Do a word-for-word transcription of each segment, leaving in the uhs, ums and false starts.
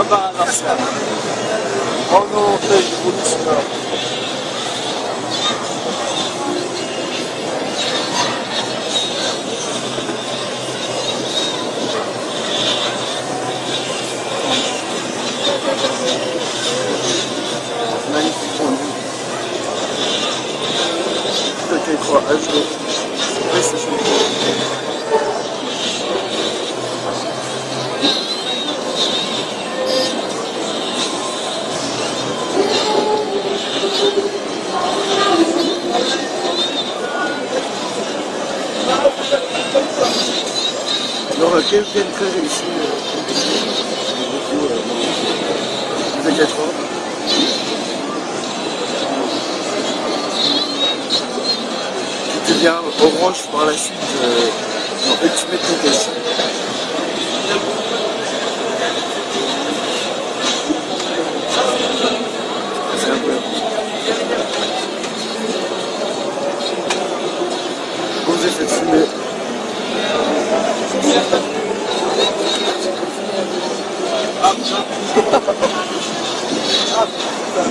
Pas par hasard ça. Oh non, t'as eu beaucoup de celui-là. Magnifique pour nous. Peut-être quoi à jouer. Oui, c'est chaud. Alors, quel bien très réussi. Vous êtes quatre ans. Tu deviens orange par la suite euh, dans Ultimate Location. C'est un peu. Posez cette fumée. Ah putain. Ah putain.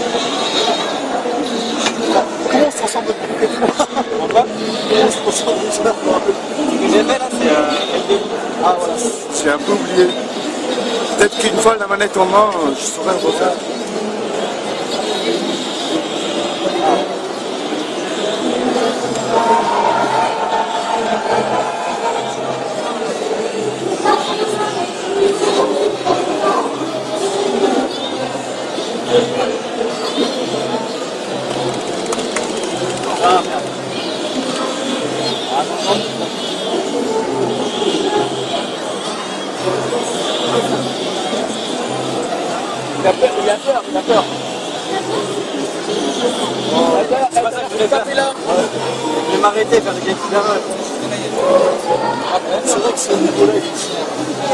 Comment on se transforme de plus que toi? Comment on se transforme de ça? Ce que j'ai fait là, c'est euh, ah voilà. J'ai un peu oublié. Peut-être qu'une fois la manette en main, je saurais le refaire. Ah merde. Ah non, non. Il a peur, il a peur, il a peur. Oh, c'est pas ça que je voulais faire. Là. Je vais m'arrêter, faire des gains. C'est vrai que ce niveau-là, il est